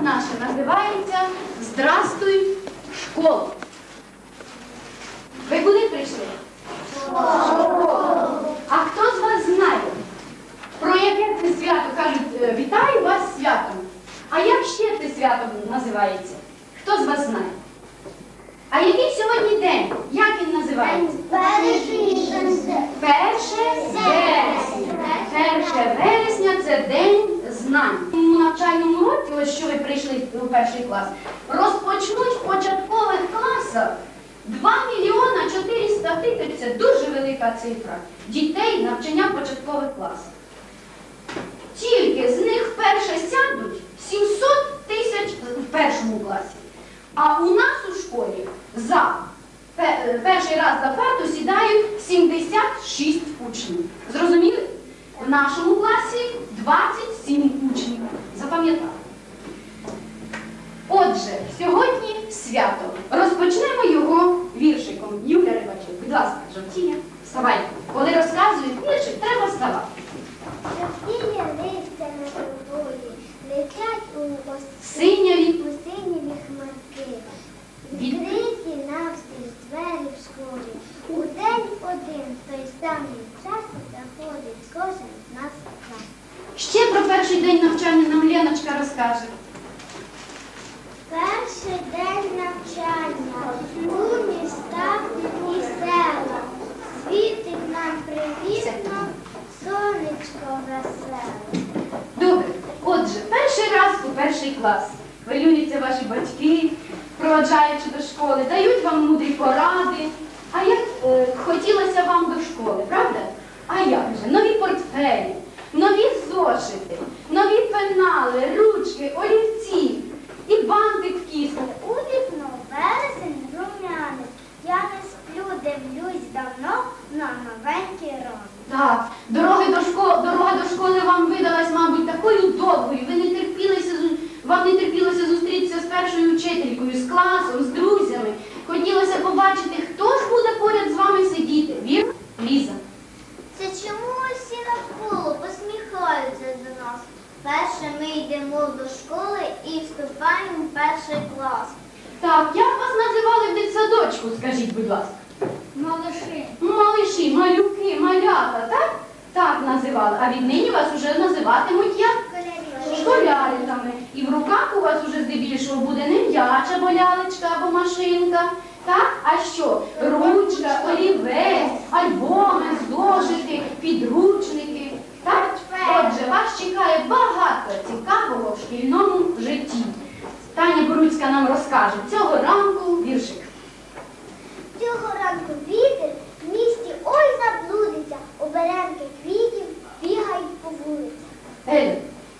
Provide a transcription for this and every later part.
наше називається «Здрастуй, школа». Ви куди прийшли? А хто з вас знає, про яке це свято кажуть «Вітаю вас з святом»? А як ще це свято називається? Хто з вас знає? А який сьогодні день? Як він називається? 1 вересня – це День знань. У навчальному році, ось що ви прийшли у перший клас, розпочнуть в початкових класах 2 мільйона 400 тисяч, це дуже велика цифра, дітей навчання в початкових класах. Тільки з них вперше сядуть 700 тисяч в першому класі. А у нас у школі перший раз за парту сідають 76 учнів. Зрозуміли? В нашому класі 27 учнів. Запам'ятали. Отже, сьогодні свято. Розпочнемо його віршиком. Юля Рибачок, будь ласка, жовтіє, вставайте. Коли розказують віршик, треба вставати. Жовтіє листя на трубою, летять у Синяві синіві хмарки, відкриті навстіж двері в школі. У день один той самий час заходить кожен з нас в клас. Ще про перший день навчання нам Леночка розкаже. Перший день навчання у містах і селах. Світить нам привітно сонечко веселе. Добре. Отже, перший раз у перший клас. Хвилюються ваші батьки, проводжаючи до школи, дають вам мудрі поради. А як хотілося вам до школи, правда? А як же? Нові портфелі, нові зошити, нові пенали, ручки, олівці і бантик в кістку. У вікно вересень рум'яний. Я не сплю, дивлюсь давно на новенький ранок. Так, дорога до школи вам видалась, мабуть, такою довгою. Вам не терпілося зустрітися з першою вчителькою, з класом, з друзями. Хотілося побачити, хто ж буде поряд з вами сидіти. Вірно? Ліза. Це чому усі навколо посміхаються до нас? Перше ми йдемо до школи і вступаємо в перший клас. Так, як вас називали в дитсадочку, скажіть, будь ласка? Малиші. Малиші, малюки, малята, так? Так називали. А віднині вас уже називатимуть як? Школяриками. І в руках у вас уже здебільшого буде не м'яч, або лялечка, або машинка. Так? А що? Ручка, олівець, альбоми, зошити, підручники. Так? Отже, вас чекає багато цікавого в шкільному житті. Таня Боруцька нам розкаже цього ранку віршик. Цього ранку вітер в місті ой заблудиться, оберемки квітів бігають по вулицях. Еля.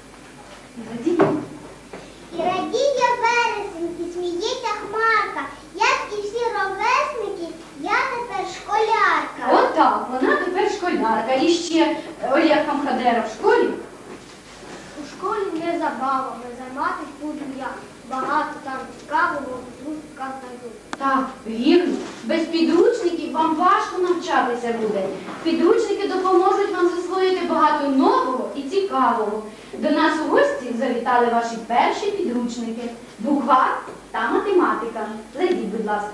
І радіє вересень, і сміється хмарка. Як і всі ровесники, я тепер школярка. Отак, вона тепер школярка. І ще Олег Камхадера в школі. У школі не забавами, займатись буду я. Багато там цікавого тут знайду. Так, вірно. Без підручників вам важко навчатися буде. Підручники допоможуть вам засвоїти багато нового і цікавого. До нас у гості завітали ваші перші підручники. Буквар та математика. Зайдіть, будь ласка.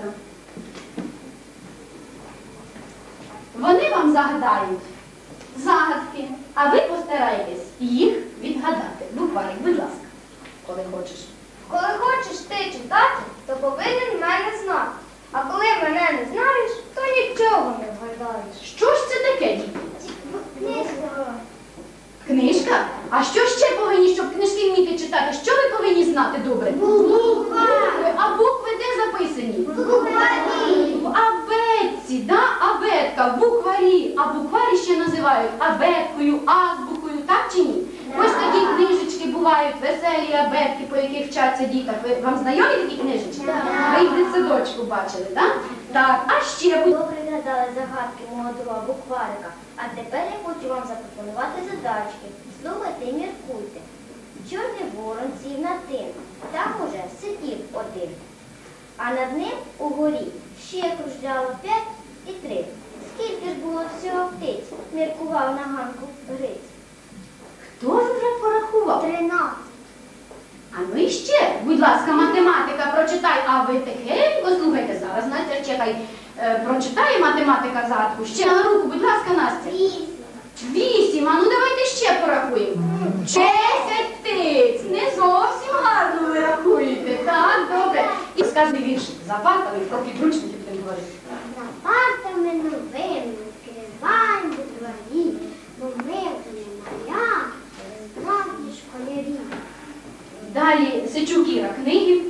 Вони вам загадають загадки, а ви постарайтесь їх відгадати. Букварик, будь ласка, коли хочеш. Коли хочеш ти читати, то повинен мене знати. А коли мене не знаєш, то нічого не вгадаєш. Що ж це таке, діти? Книжка. Книжка? А що ще повинні, щоб книжки вміти читати? Що ви повинні знати добре? Буква. А букви де записані? Букварі. В абетці, да? Абетка, в букварі. А букварі ще називають абеткою, азбукою, так чи ні? Ось такі книжечки бувають, веселі абетки, по яких вчаться діток. Вам знайомі такі книжечки? Ви їх в дитсадочку бачили, так? Так, а ще будь... Добре згадали загадки мого друга букварика. А тепер я хочу вам запропонувати задачки. Слухайте і міркуйте. Чорний ворон сів на тин, там уже сидів один. А над ним угорі ще кружляло 5 і 3. Скільки ж було всього птиць? Міркував на ганку Гриць. Хто ж вже порахував? 13. А ну і ще, будь ласка, математика, прочитай, а ви тихенько слухайте зараз. Настя ще хай прочитає математика задку. Ще на руку, будь ласка, Настя. 8. А ну давайте ще порахуємо. 10 птиць. Не зовсім гарно ви рахуєте. Так, добре. І скажи віршик. За партами про підручники будемо говорити. За партами новими відкриваємо у дворі, бо ми вже не маля, справді школярі. Далі Сичук Іра, книги.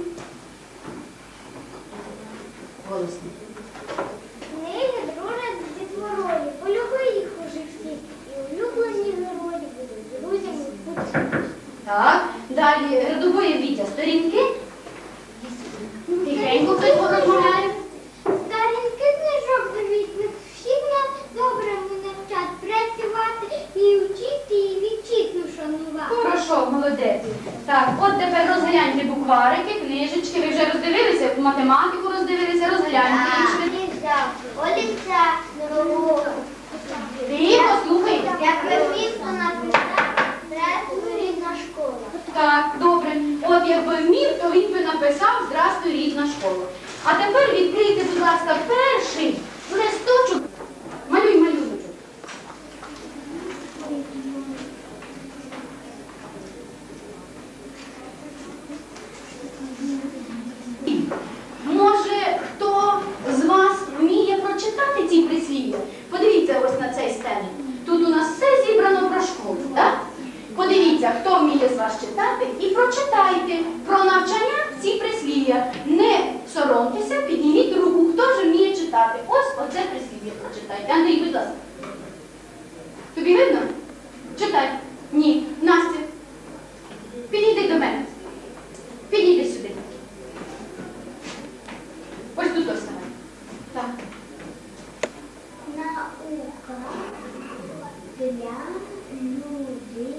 Голосно. Книги дружать з дітворою, полюби їх уже всі, і улюблені герої будуть друзями в путі. Так, далі Рядової Вітя, сторінки. Тихенько хтось розмовляє. Сторінки книжок довідних, всі нас добре мене вчать працювати і вчити, і вітчизну шанувати. Хорошо, молодець. Так, от тепер розгляньте букварики, книжечки. Ви вже роздивилися, математику роздивилися, розгляньте їх швидко. Олівця, дорогу. Тихо, слухайте. Як ви місто написав, здравствуй, рідна школа. Так, добре. От якби вмів, то він би написав «Здрастуй, рідна школа». А тепер відкрийте, будь ласка, перший листочок. Малюй малюночок. Може, хто з вас вміє прочитати ці прислів'я? Подивіться ось на цей стенд. Тут у нас все зібрано про школу, так? Подивіться, хто вміє з вас читати, і прочитайте про навчання ці прислів'я. Не соромтеся, підніміть руку, хто ж вміє читати. Ось оце прислів'я прочитайте. Андрій, будь ласка. Тобі видно? Читай. Ні. Настя, підійди до мене. Підійди сюди. Ось тут оставай. Так. Наука для людини,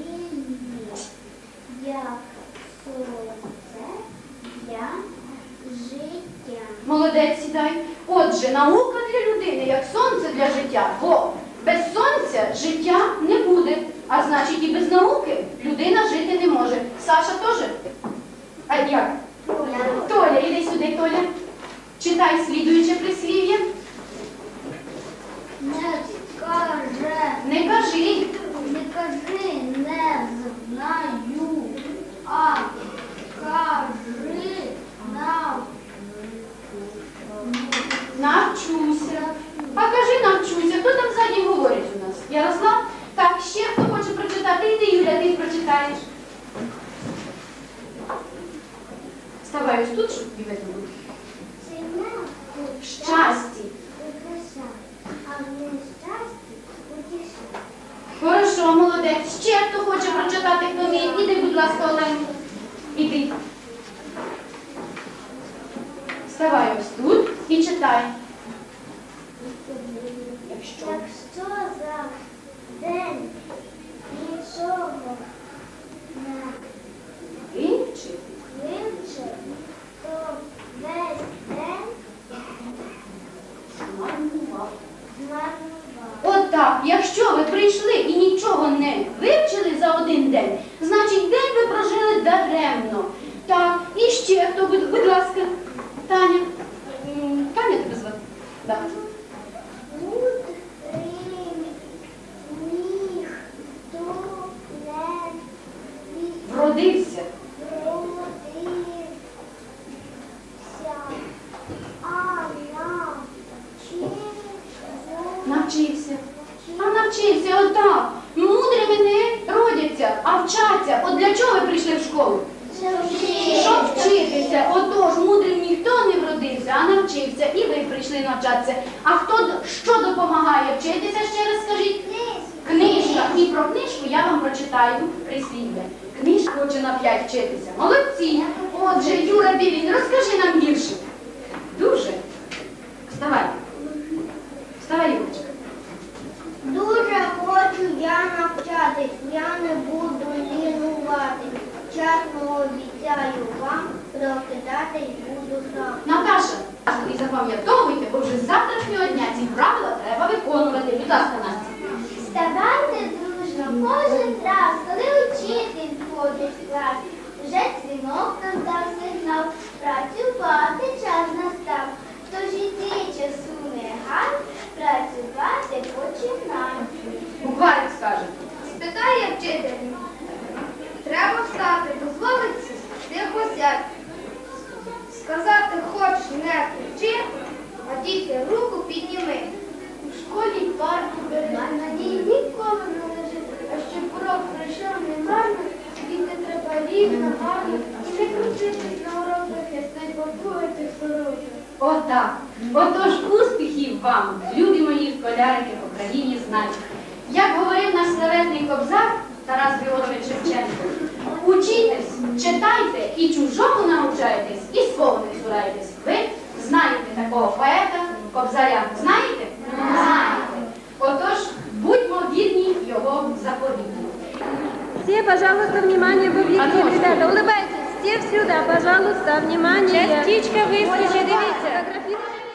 як сонце для життя. Молодець, сідай. Отже, наука для людини, як сонце для життя, бо без сонця життя не буде. А значить, і без науки людина жити не може. Саша теж? А як? Толя, іди сюди, Толя. Читай слідуюче прислів'я. Не скаже, Не кажи. не кажи, не знаю, а кажи нам. Навчуся. А кажи навчуся. Хто там ззаді говорить у нас? Ярослав? Так, ще хто хоче прочитати? Іди, Юля, ти прочитаєш. Ставай ось тут, щоб тобі видно було. В щасті. А в нещасті утішай. Хорошо, молодець. Ще хто хоче прочитати, хто вміє. Іди, будь ласка, Олена. Іди. Ставай ось тут і читай. Якщо. Якщо за день нічого не Вивчити. вивчив, то весь день Марнував. змарнував. От так, якщо ви прийшли і нічого не вивчили за один день, значить день ви прожили даремно. Так, і ще хто, будь ласка, Таня. Таня тебе звати? Так. Ніхто не Вродився. родився, а Навчився. А навчився, отак. Мудрими не родяться, а вчаться. От для чого ви прийшли в школу? Щоб вчитися. Отож, мудрим ніхто не вродився, а навчився. І ви прийшли навчатися. А хто що допомагає вчитися, ще раз скажіть? Книжка. І про книжку я вам прочитаю прислів'я. Книжка хоче на 5 вчитися. Молодці. Отже, Юра Білін, розкажи нам віршик. Дуже. Вставай. Вставай, Юрочка. Дуже хочу я навчатись, я не буду лінувати. Чесно обіцяю вам, прокидатись буду сам. Наташа, і запам'ятовуйте, бо вже з завтрашнього дня ці правила треба виконувати. Будь ласка, Настя. Вставайте дружно кожен раз, коли учитель входить в клас. Вже синок нам дав сигнал, працювати час настав. Тож іди часу не гай, працювати починай. Букварик скаже. Спитає вчитель. Треба встати, дозволиться, тихо сядь. Сказати хочеш не кричи, а діти руку підніми. У школі парку бери, надії ніколи не лежить, а щоб урок пройшов немарно, діти треба рівно, гарно, і не крутитись на уроках, ясне побугати сорочок. Отак. Отож успіхів вам, любі мої школярики в Україні знають. Як говорив наш славетний кобзар Тарас Григорович Шевченко, учітесь, читайте і чужому навчайтесь, і свого не цурайтесь. Ви знаєте такого поета, кобзаря? Знаєте? Знаєте. Отож, будьмо вірні його заповіту. Все, пожалуйста, внимание в объектив, Одно ребята, улыбайтесь. Все сюда, пожалуйста, внимание. Частичка выскочит, дивіться. Фотографируйте.